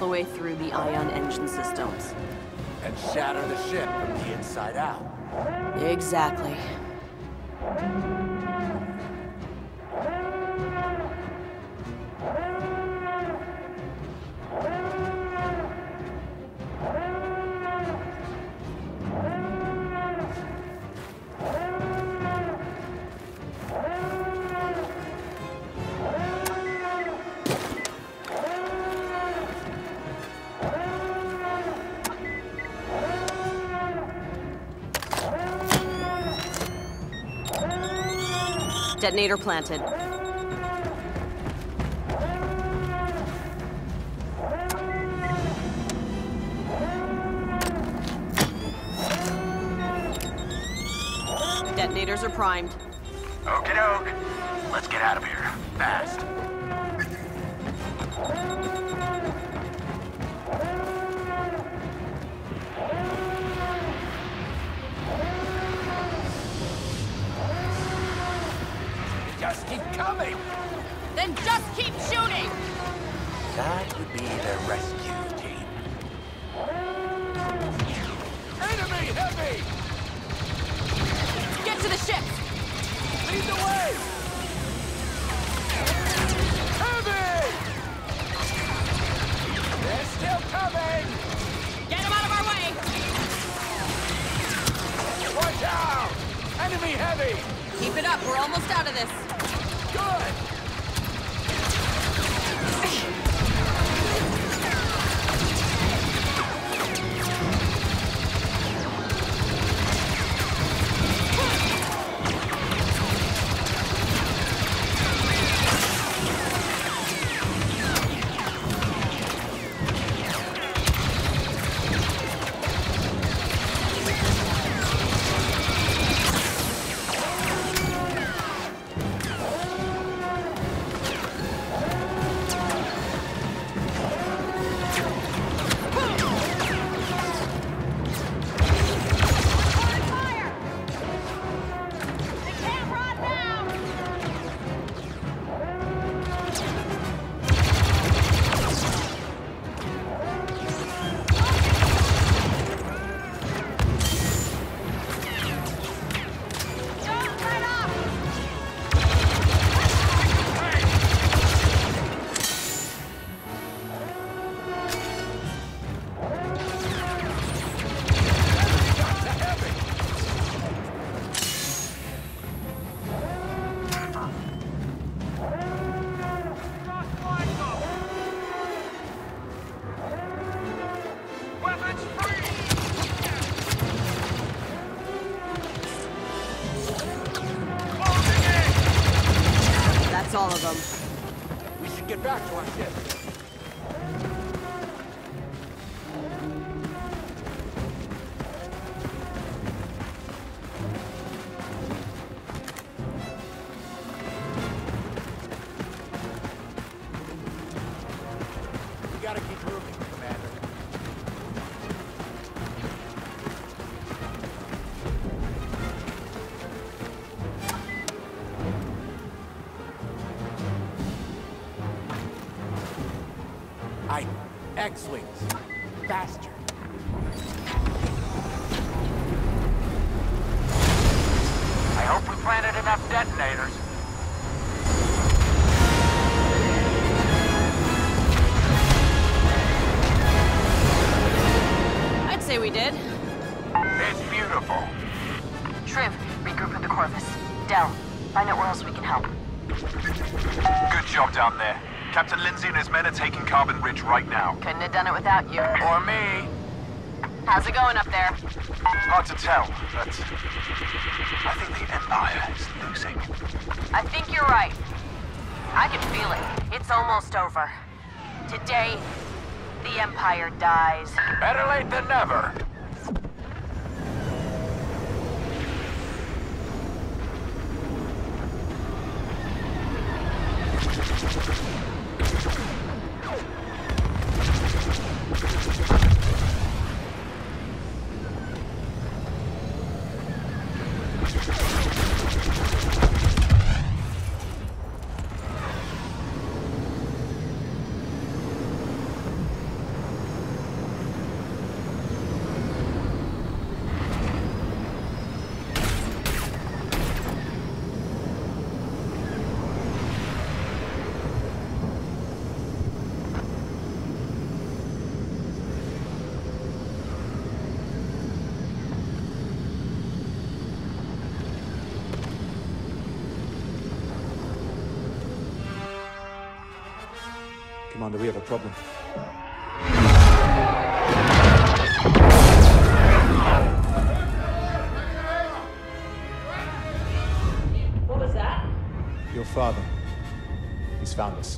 the way through the ion engine systems. And shatter the ship from the inside out. Exactly. Detonator planted. Detonators are primed. Okie doke. Let's get out of here. Fast. Just keep coming! Then just keep shooting! That would be the rescue team. Enemy heavy! Get to the ship! Lead the way! Heavy! They're still coming! Get him out of our way! Watch out! Enemy heavy! Keep it up, we're almost out of this. Good! That's all of them. We should get back to our ship. We gotta keep moving, Commander. X-Wings. Faster. I hope we planted enough detonators. I'd say we did. It's beautiful. Triv, regroup with the Corvus. Del, find out where else we can help. Good job down there. Captain Lindsay and his men are taking Carbon Ridge right now. Couldn't have done it without you. Or me. How's it going up there? Hard to tell, but I think the Empire is losing. I think you're right. I can feel it. It's almost over. Today, the Empire dies. Better late than never. Commander, we have a problem. What was that? Your father. He's found us.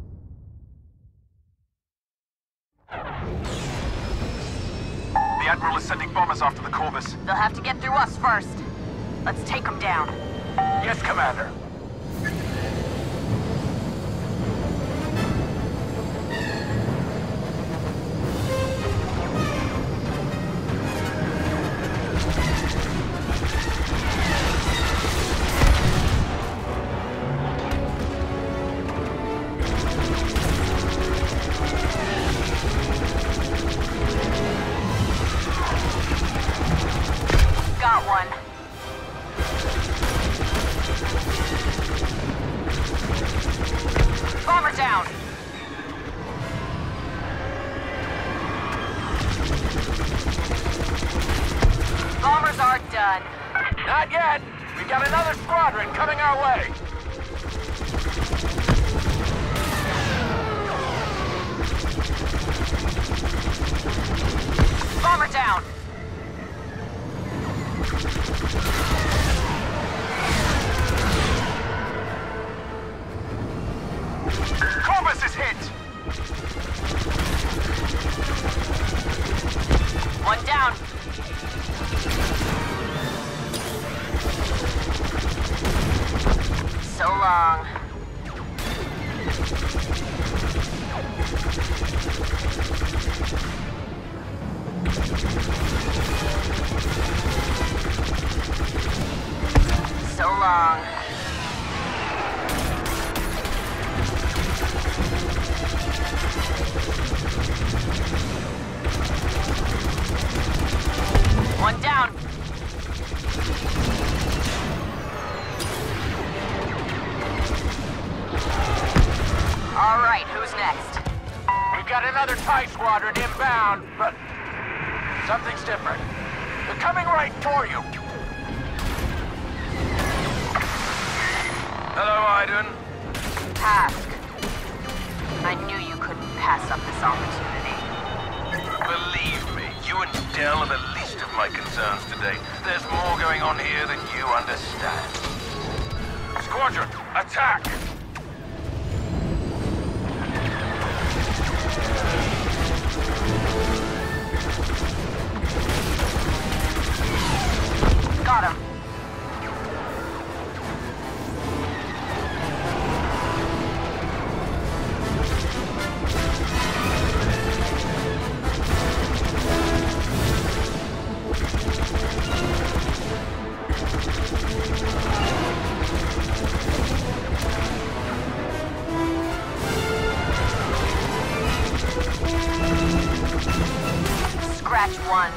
The Admiral is sending bombers after the Corvus. They'll have to get through us first. Let's take them down. Yes, Commander. Got one. Bomber down. Bombers are done. Not yet. We got another squadron coming our way. Bomber down. Corvus is hit. One down. So long. So long. One down. All right, who's next? We've got another TIE squadron inbound, but something's different. They're coming right toward you. Hello, Iden. Task. I knew you couldn't pass up this opportunity. Believe me, you and Del are the least of my concerns today. There's more going on here than you understand. Squadron, attack! Got him. Scratch one.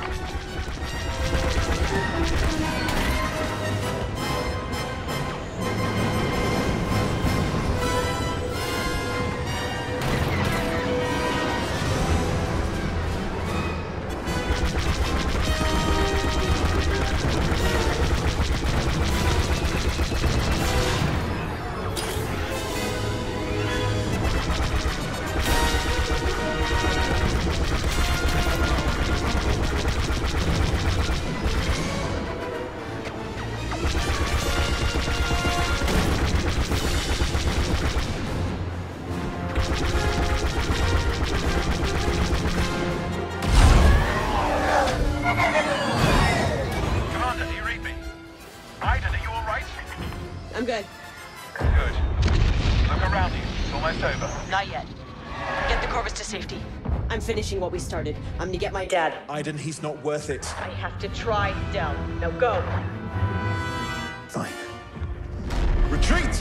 Commander, do you read me? Iden, are you all right? I'm good. Good. Look around you. It's almost over. Not yet. Get the Corvus to safety. I'm finishing what we started. I'm gonna get my dad. Iden, he's not worth it. I have to try, Del. Now go. Fine. Retreat!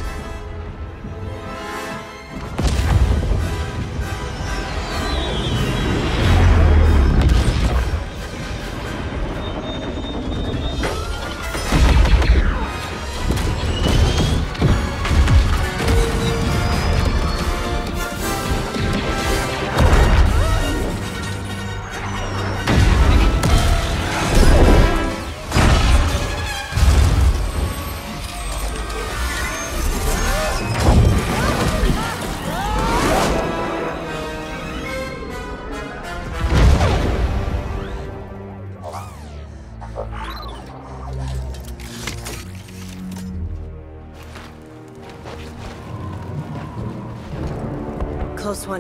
close one.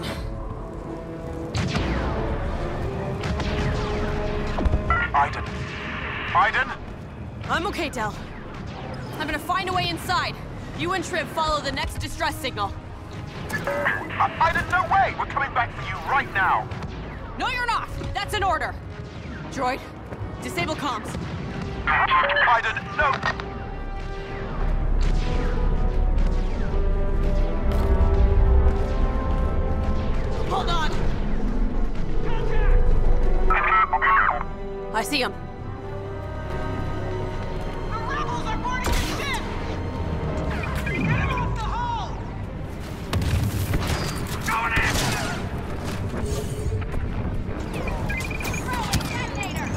Aiden. Aiden? I'm okay, Del. I'm gonna find a way inside. You and Triv follow the next distress signal. Aiden, no way! We're coming back for you right now. No, you're not! That's an order! Droid, disable comms. Aiden, no! Hold on! I see him. The rebels are boarding the ship! Get him off the hull! Going after them! Detonator!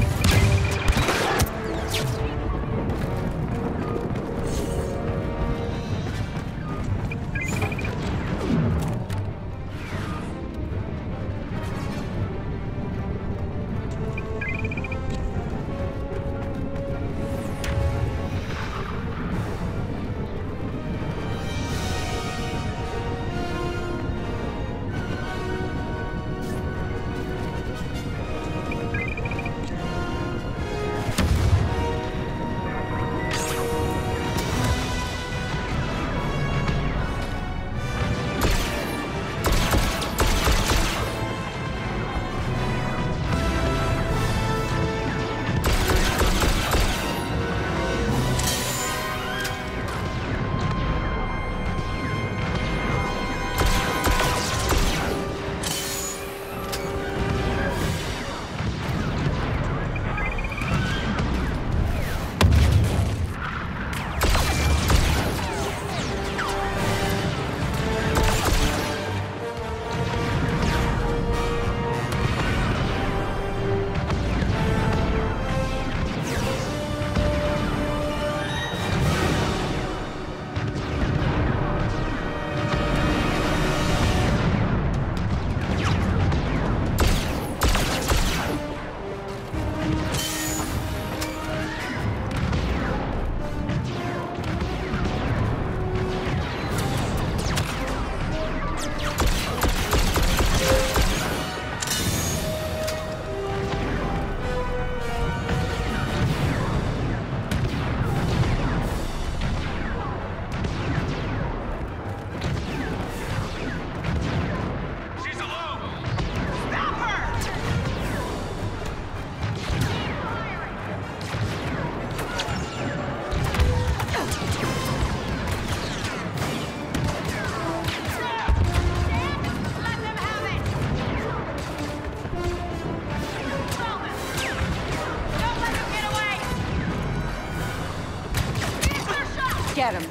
Get him.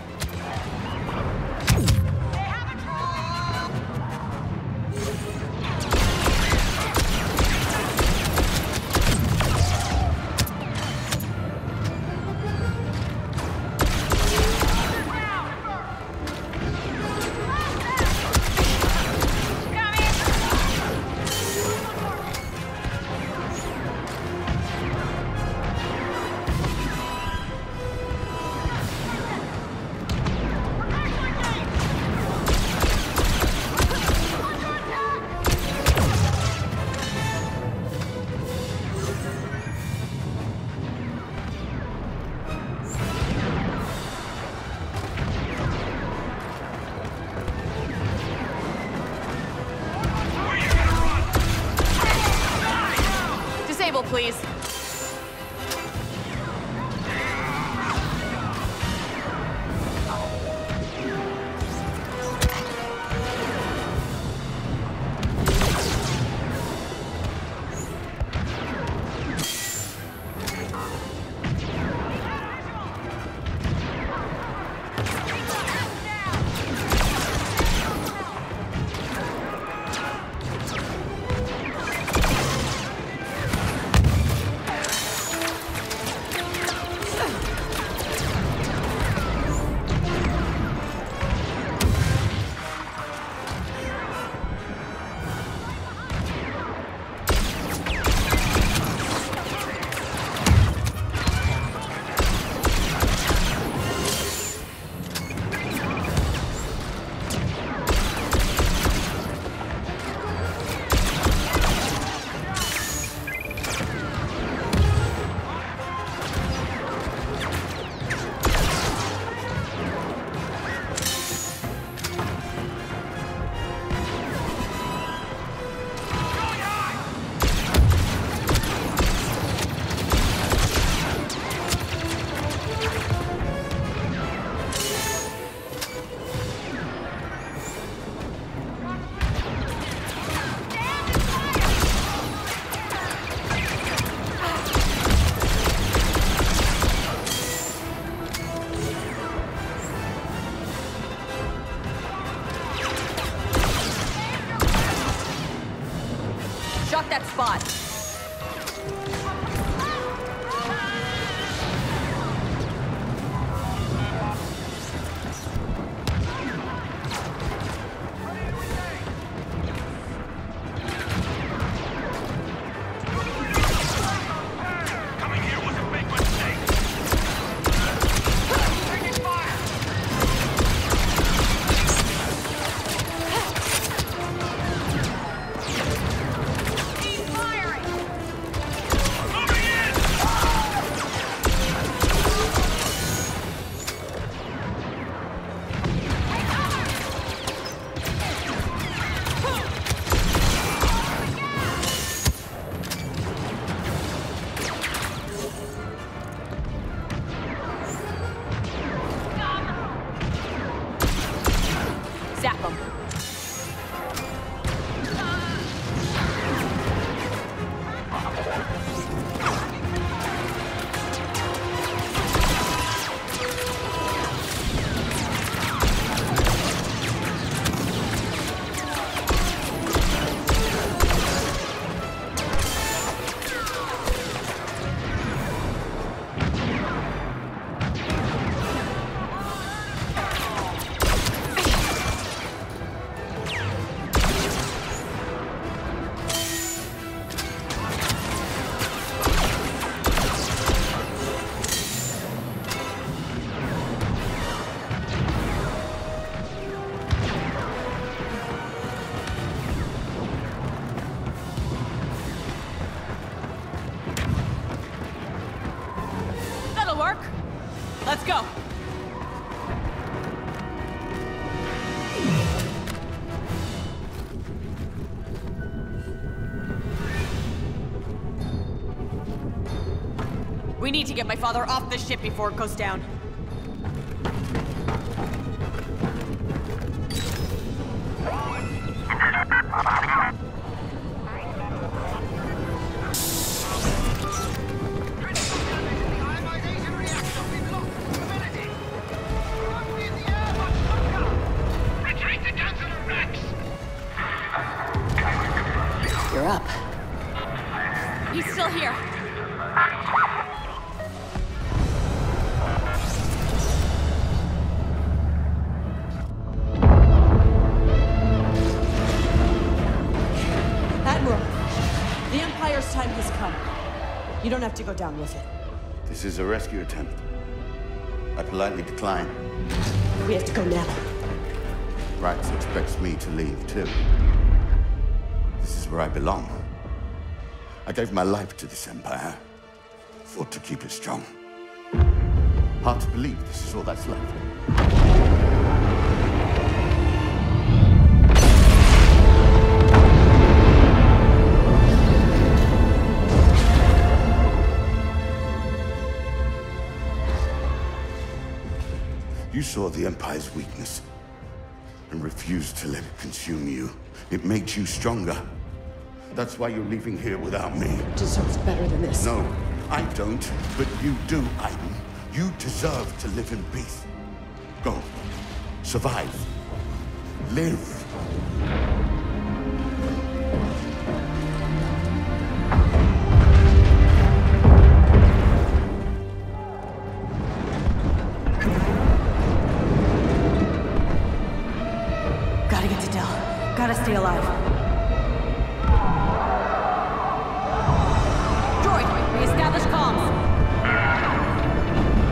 Please. Shot that spot. Coming here was a big mistake. Taking fire. He's firing! Moving in. Zap him. That'll work. Let's go. We need to get my father off this ship before it goes down. You're up. He's still here. Admiral, the Empire's time has come. You don't have to go down with it. This is a rescue attempt. I politely decline. We have to go now. Rax expects me to leave, too. This is where I belong. I gave my life to this Empire. Fought to keep it strong. Hard to believe this is all that's left. You saw the Empire's weakness and refused to let it consume you. It makes you stronger. That's why you're leaving here without me. Deserves better than this. No, I don't, but you do, Aiden. You deserve to live in peace. Go. Survive. Live. Gotta get to Del. Gotta stay alive. Droid, reestablish comms.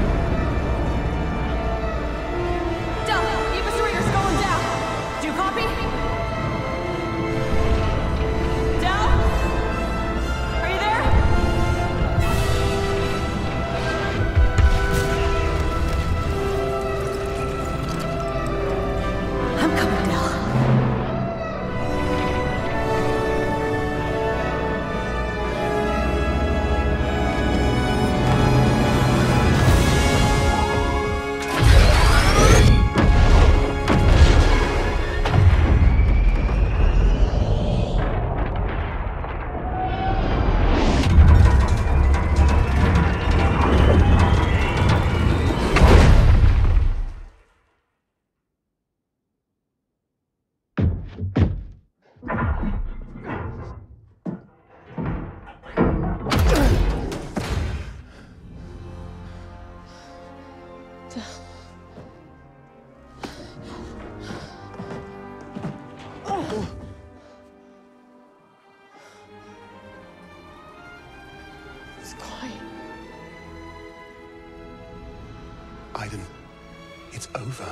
Del, Eva Streeter's going down. Do you copy? Sky. Aiden, it's over.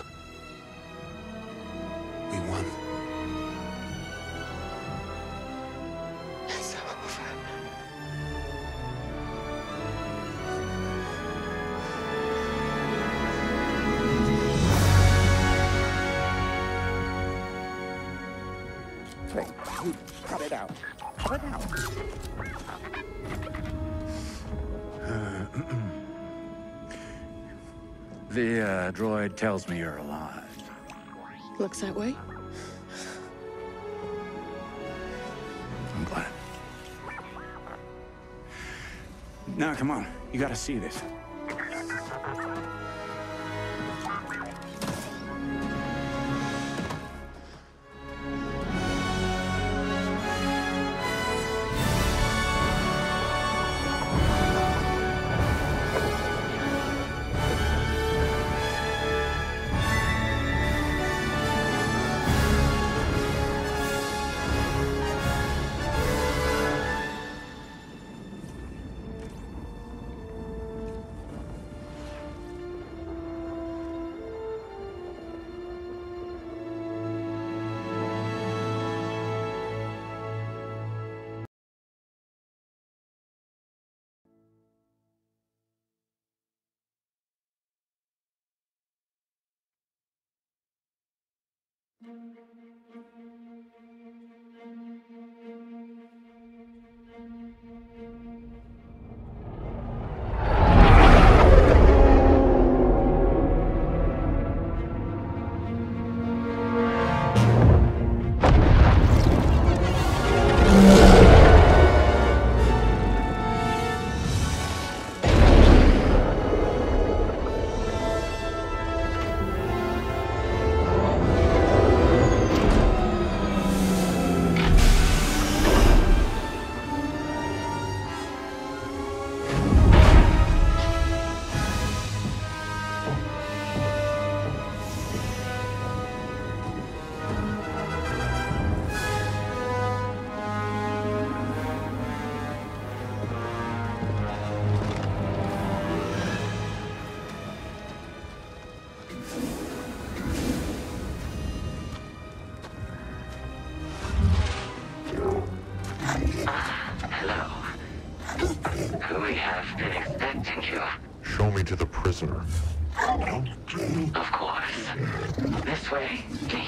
We won. It's over. Cut it out. Cut it out. The droid tells me you're alive. Looks that way. I'm glad. Now, come on. You gotta see this. We have been expecting you. Show me to the prisoner. Of course. This way, please.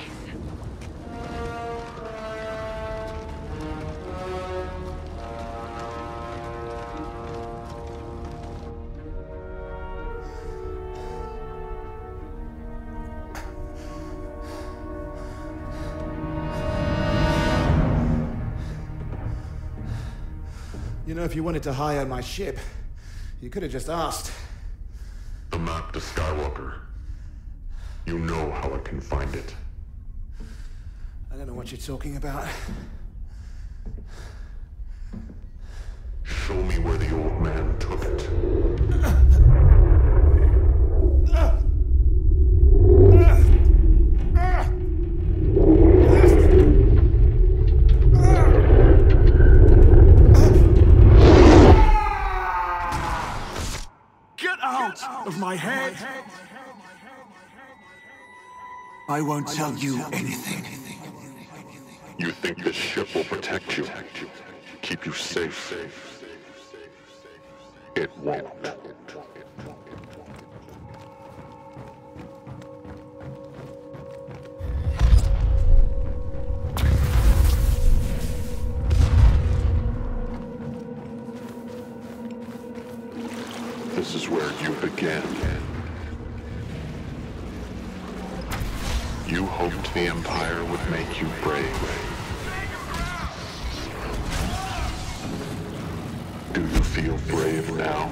You know, if you wanted to hire my ship, you could have just asked. The map to Skywalker. You know how I can find it. I don't know what you're talking about. Show me where the old man took it. Of my head. I won't tell you anything. You think this ship will protect you, keep you safe? It won't. This is where you began. You hoped the Empire would make you brave. Do you feel brave now?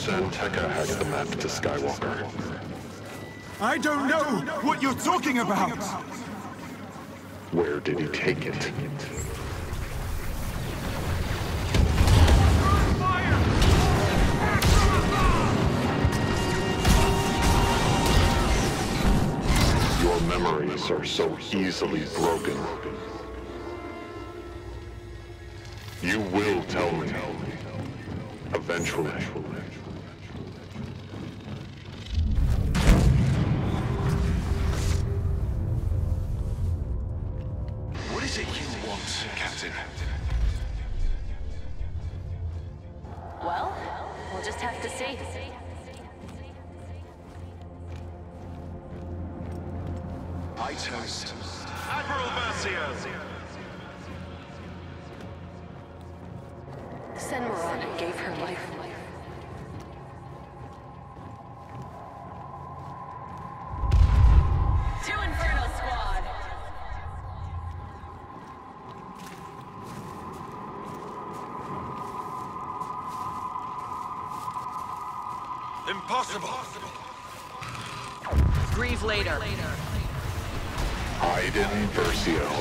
San Tekka has the map to Skywalker. I don't know what you're talking about! Where did he take it? Your memories are so easily broken. You will tell me. Eventually. What is it you want, Captain? Well, we'll just have to see. I toast Admiral Mercier! Senmaron gave her life. To Inferno Squad! Impossible! Grieve later. Iden Versio.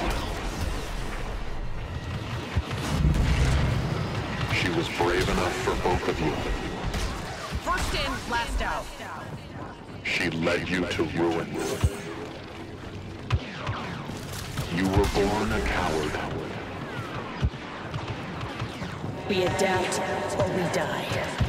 She was brave enough for both of you. First in, last out. She led you to ruin. You were born a coward. We adapt or we die.